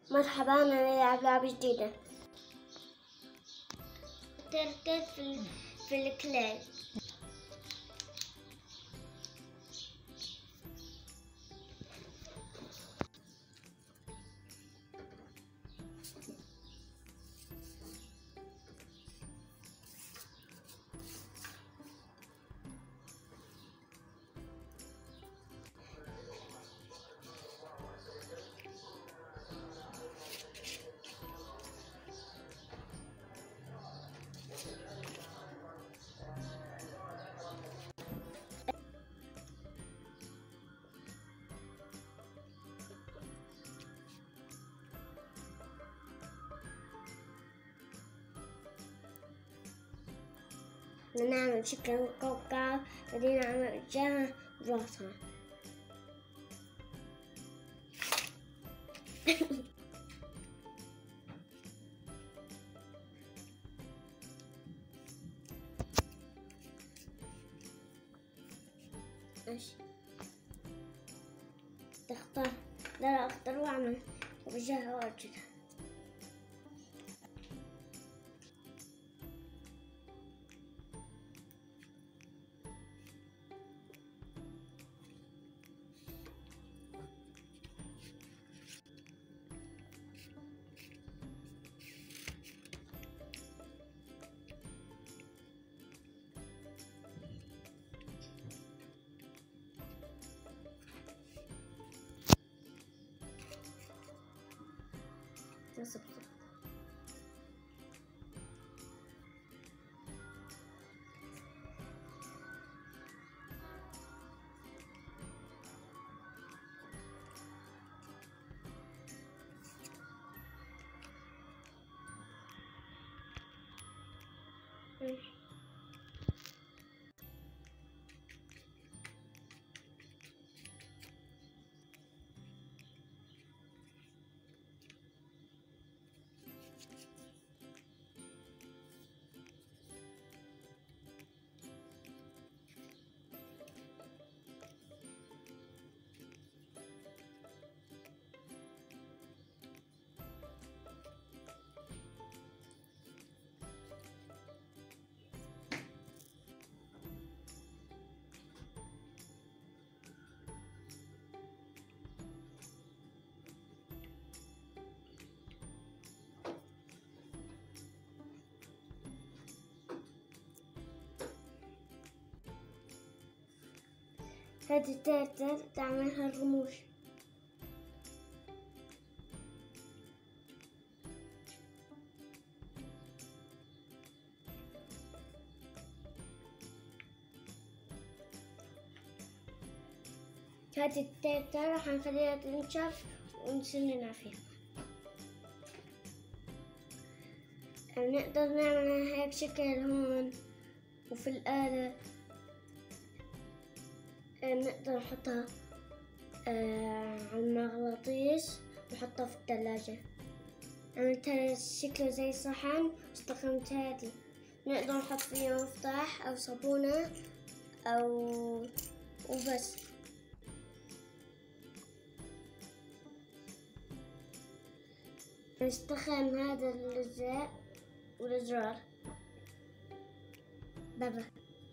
مرحبا، أنا نلعب لعبة جديدة. تركز في الكلاي. نعمل شكل كوكب، بعدين نعمل جهة راسها. ماشي، تختار. لا اختار واعمل وجهها وارجلها. هذه التالتة تعملها الرموش. هذه التالتة راح نخليها تنشف ونسننها فيها. نقدر نعمل هيك شكل هون، وفي الآلة نقدر نحطها على المغناطيس ونحطها في الثلاجة. عملتها شكله زي صحن واستخدمت هذه. نقدر نحط فيها مفتاح أو صابونة أو وبس. نستخدم هذا اللزق والأزرار. بابا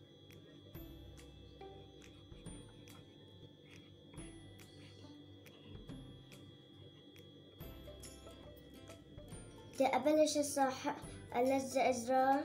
بدي أبلش هسه ألزق أزرار.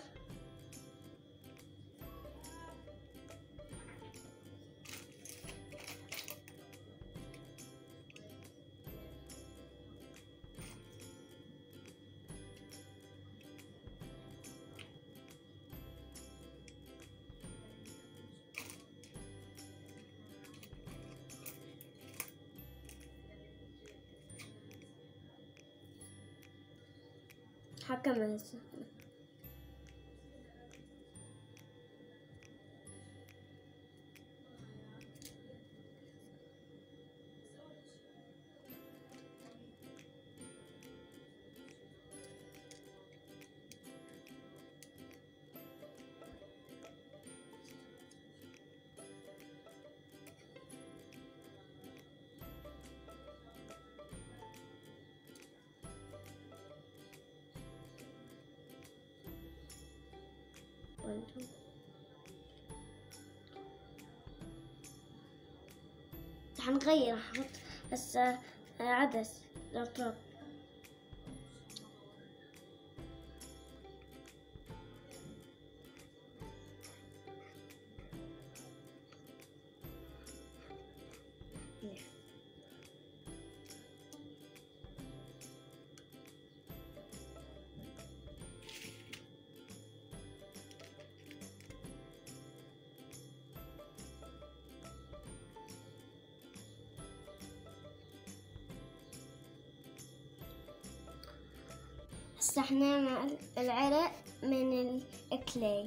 حكمل هسه. حنغير، حنحط هسه عدس الأطراف. هسه احنا مع العرق من الكلي.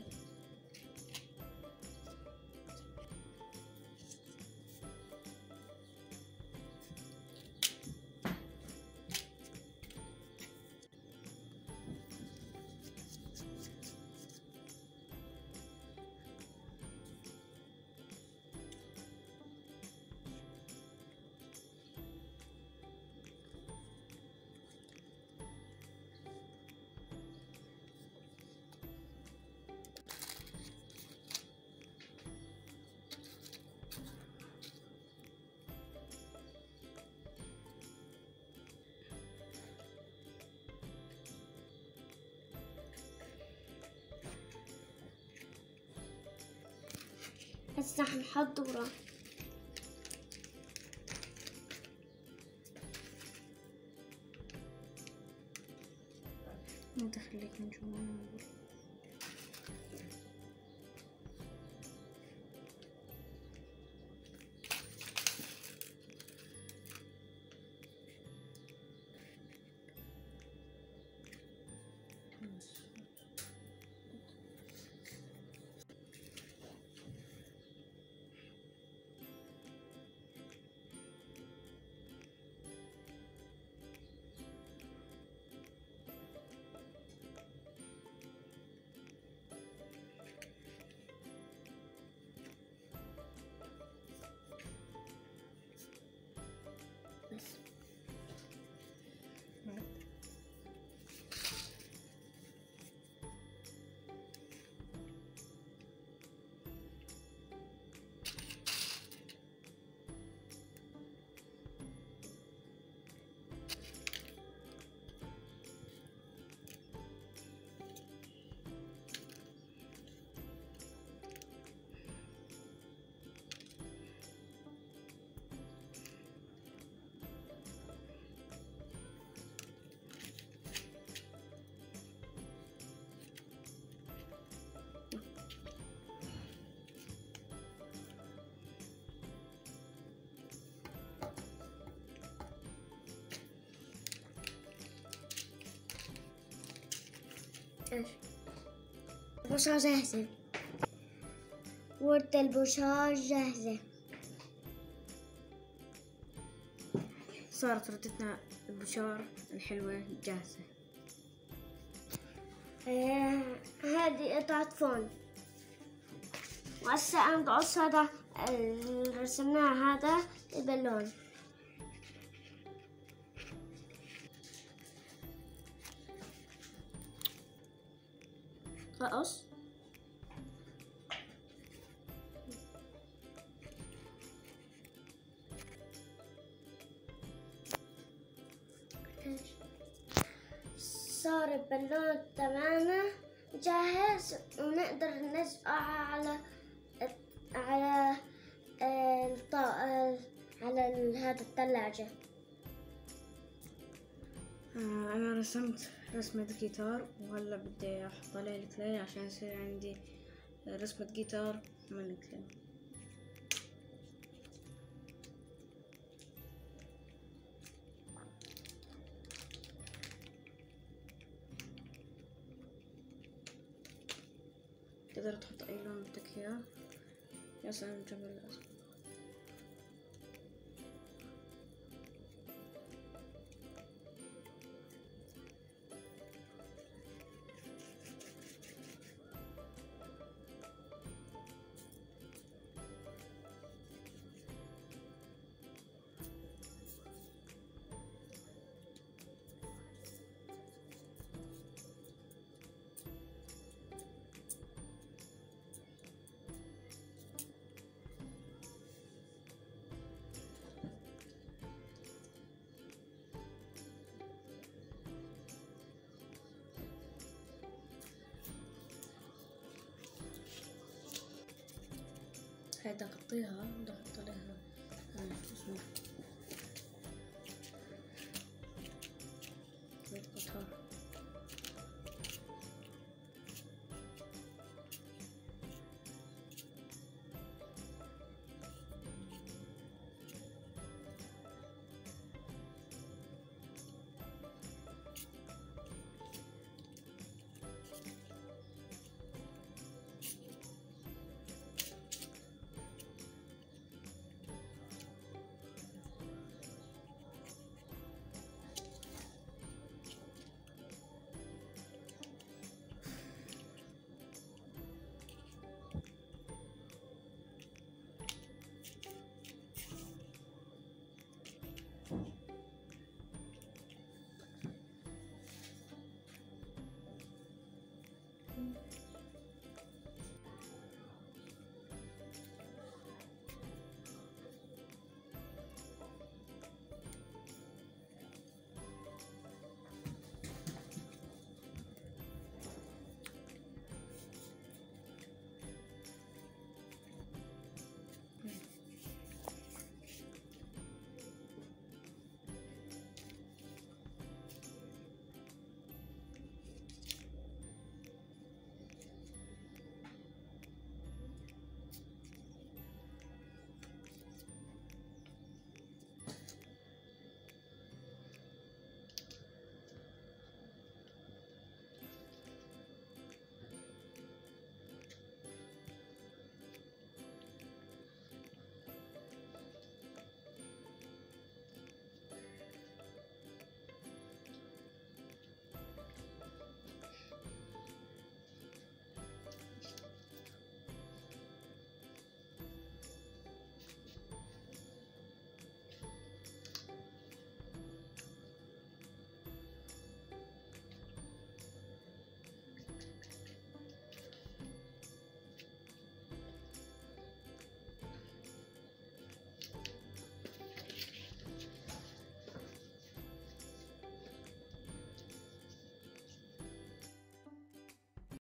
هسه حنحضره. انت خليك من جوا. البشرة جاهزة. وردة البشار جاهزة. صارت وردتنا البشار الحلوة جاهزة. هذه قطعة فون. وهسه أنا بقص هذا اللي رسمناه، هذا البالون. رقص. صار البالون تماما جاهز، ونقدر نزقه على هذا الثلاجة. أنا رسمت رسمة جيتار، وهلا بدي أحط عليه الكلي عشان يصير عندي رسمة جيتار من الكلي. تقدر تحط أي لون بدك إياه، مثلا جبل الأسود. قاعدة أغطيها، بدي أحط عليها شو اسمه